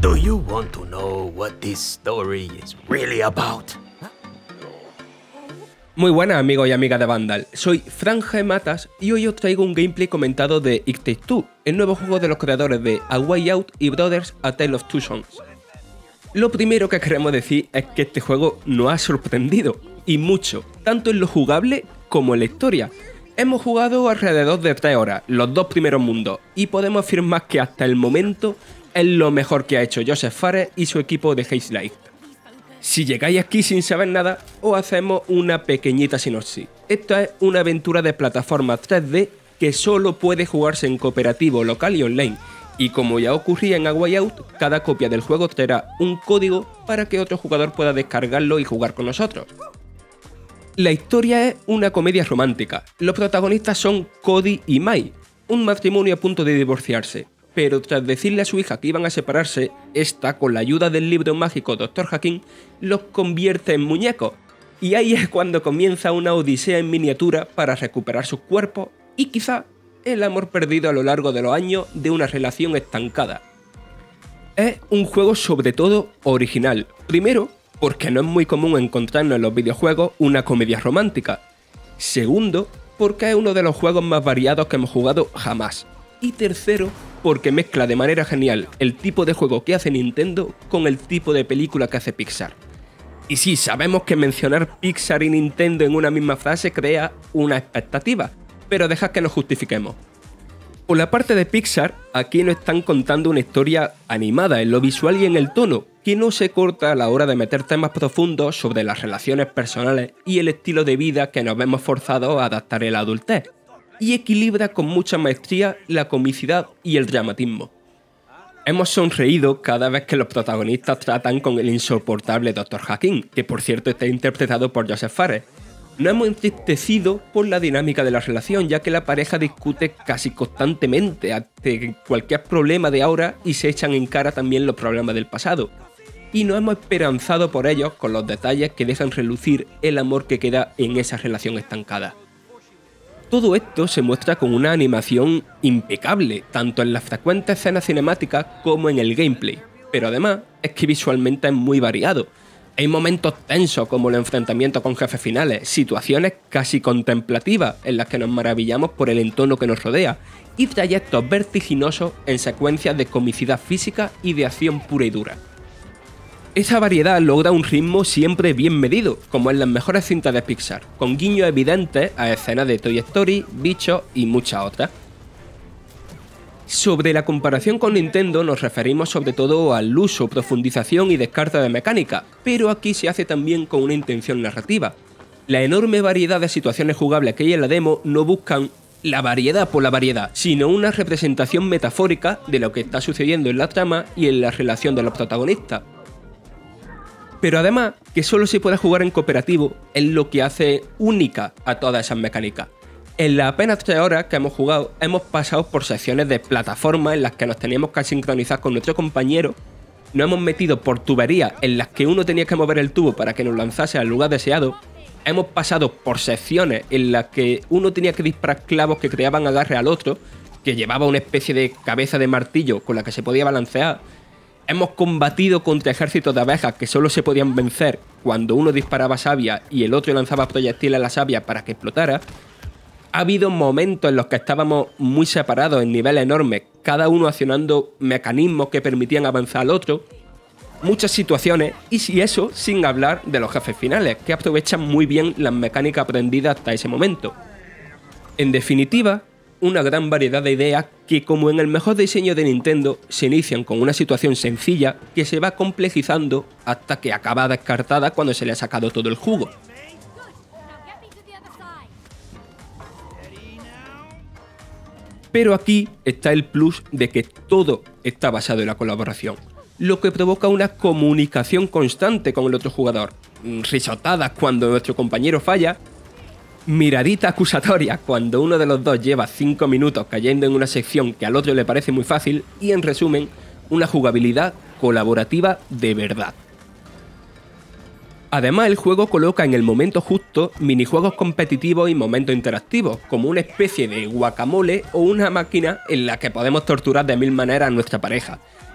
Do you want to know what this story is really about? Muy buenas amigos y amigas de Vandal, soy Fran G. Matas y hoy os traigo un gameplay comentado de It Takes Two, el nuevo juego de los creadores de A Way Out y Brothers: A Tale of Two Sons. Lo primero que queremos decir es que este juego nos ha sorprendido, y mucho, tanto en lo jugable como en la historia. Hemos jugado alrededor de 3 horas, los 2 primeros mundos, y podemos afirmar que hasta el momento es lo mejor que ha hecho Joseph Fares y su equipo de Hazelight. Si llegáis aquí sin saber nada, os hacemos una pequeñita sinopsis. Esta es una aventura de plataforma 3D que solo puede jugarse en cooperativo local y online, y como ya ocurría en A Way Out, cada copia del juego traerá un código para que otro jugador pueda descargarlo y jugar con nosotros. La historia es una comedia romántica. Los protagonistas son Cody y Mai, un matrimonio a punto de divorciarse. Pero tras decirle a su hija que iban a separarse, esta, con la ayuda del libro mágico Dr. Hakim, los convierte en muñecos. Y ahí es cuando comienza una odisea en miniatura para recuperar sus cuerpos y quizá el amor perdido a lo largo de los años de una relación estancada. Es un juego sobre todo original. Primero, porque no es muy común encontrarnos en los videojuegos una comedia romántica. Segundo, porque es uno de los juegos más variados que hemos jugado jamás. Y tercero, porque mezcla de manera genial el tipo de juego que hace Nintendo con el tipo de película que hace Pixar. Y sí, sabemos que mencionar Pixar y Nintendo en una misma frase crea una expectativa, pero dejad que nos justifiquemos. Por la parte de Pixar, aquí nos están contando una historia animada en lo visual y en el tono, que no se corta a la hora de meter temas profundos sobre las relaciones personales y el estilo de vida que nos vemos forzados a adaptar en la adultez, y equilibra con mucha maestría la comicidad y el dramatismo. Hemos sonreído cada vez que los protagonistas tratan con el insoportable Dr. Hakim, que por cierto está interpretado por Joseph Fares. Nos hemos entristecido por la dinámica de la relación, ya que la pareja discute casi constantemente ante cualquier problema de ahora y se echan en cara también los problemas del pasado. Y nos hemos esperanzado por ellos con los detalles que dejan relucir el amor que queda en esa relación estancada. Todo esto se muestra con una animación impecable, tanto en las frecuentes escenas cinemáticas como en el gameplay, pero además es que visualmente es muy variado. Hay momentos tensos como el enfrentamiento con jefes finales, situaciones casi contemplativas en las que nos maravillamos por el entorno que nos rodea, y trayectos vertiginosos en secuencias de comicidad física y de acción pura y dura. Esa variedad logra un ritmo siempre bien medido, como en las mejores cintas de Pixar, con guiños evidentes a escenas de Toy Story, Bichos y muchas otras. Sobre la comparación con Nintendo nos referimos sobre todo al uso, profundización y descarte de mecánica, pero aquí se hace también con una intención narrativa. La enorme variedad de situaciones jugables que hay en la demo no buscan la variedad por la variedad, sino una representación metafórica de lo que está sucediendo en la trama y en la relación de los protagonistas. Pero además, que solo se puede jugar en cooperativo es lo que hace única a todas esas mecánicas. En las apenas 3 horas que hemos jugado, hemos pasado por secciones de plataforma en las que nos teníamos que sincronizar con nuestro compañero, nos hemos metido por tuberías en las que uno tenía que mover el tubo para que nos lanzase al lugar deseado, hemos pasado por secciones en las que uno tenía que disparar clavos que creaban agarre al otro, que llevaba una especie de cabeza de martillo con la que se podía balancear. Hemos combatido contra ejércitos de abejas que solo se podían vencer cuando uno disparaba savia y el otro lanzaba proyectiles a la savia para que explotara. Ha habido momentos en los que estábamos muy separados en niveles enormes, cada uno accionando mecanismos que permitían avanzar al otro. Muchas situaciones, y eso sin hablar de los jefes finales, que aprovechan muy bien las mecánicas aprendidas hasta ese momento. En definitiva, una gran variedad de ideas que, como en el mejor diseño de Nintendo, se inician con una situación sencilla que se va complejizando hasta que acaba descartada cuando se le ha sacado todo el jugo. Pero aquí está el plus de que todo está basado en la colaboración, lo que provoca una comunicación constante con el otro jugador, risotadas cuando nuestro compañero falla, miradita acusatoria cuando uno de los dos lleva 5 minutos cayendo en una sección que al otro le parece muy fácil y, en resumen, una jugabilidad colaborativa de verdad. Además, el juego coloca en el momento justo minijuegos competitivos y momentos interactivos, como una especie de guacamole o una máquina en la que podemos torturar de 1000 maneras a nuestra pareja.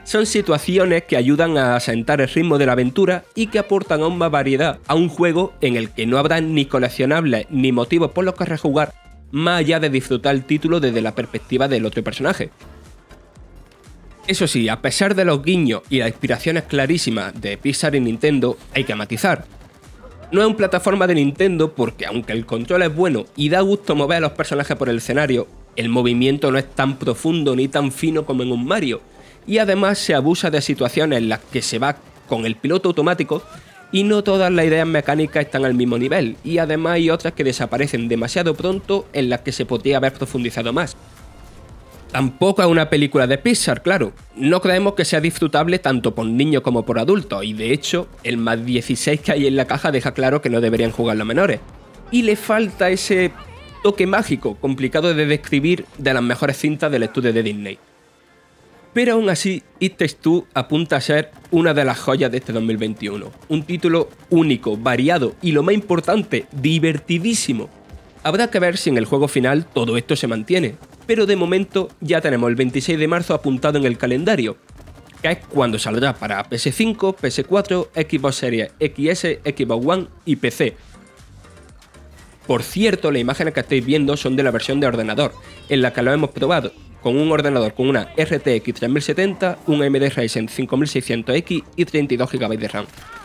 Son situaciones que ayudan a asentar el ritmo de la aventura y que aportan aún más variedad a un juego en el que no habrá ni coleccionables ni motivos por los que rejugar, más allá de disfrutar el título desde la perspectiva del otro personaje. Eso sí, a pesar de los guiños y las inspiraciones clarísimas de Pixar y Nintendo, hay que matizar. No es una plataforma de Nintendo porque aunque el control es bueno y da gusto mover a los personajes por el escenario, el movimiento no es tan profundo ni tan fino como en un Mario, y además se abusa de situaciones en las que se va con el piloto automático y no todas las ideas mecánicas están al mismo nivel, y además hay otras que desaparecen demasiado pronto en las que se podría haber profundizado más. Tampoco es una película de Pixar, claro. No creemos que sea disfrutable tanto por niños como por adultos, y de hecho, el más 16 que hay en la caja deja claro que no deberían jugarlo menores. Y le falta ese toque mágico, complicado de describir, de las mejores cintas del estudio de Disney. Pero aún así, It Takes Two apunta a ser una de las joyas de este 2021. Un título único, variado y, lo más importante, divertidísimo. Habrá que ver si en el juego final todo esto se mantiene, pero de momento ya tenemos el 26 de marzo apuntado en el calendario, que es cuando saldrá para PS5, PS4, Xbox Series XS, Xbox One y PC. Por cierto, las imágenes que estáis viendo son de la versión de ordenador, en la que lo hemos probado, con un ordenador con una RTX 3070, un AMD Ryzen 5600X y 32 GB de RAM.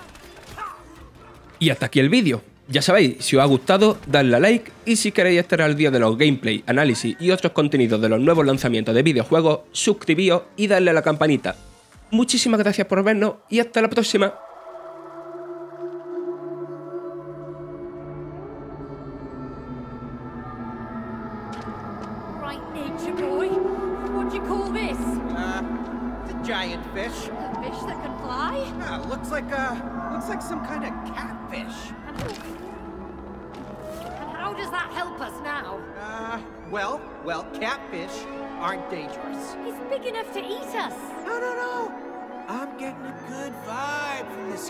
Y hasta aquí el vídeo. Ya sabéis, si os ha gustado, dadle a like, y si queréis estar al día de los gameplay, análisis y otros contenidos de los nuevos lanzamientos de videojuegos, suscribíos y dadle a la campanita. Muchísimas gracias por vernos y hasta la próxima. Giant fish. A fish that can fly? Yeah, looks like some kind of catfish. And how does that help us now? Well, catfish aren't dangerous. He's big enough to eat us. No. I'm getting a good vibe from this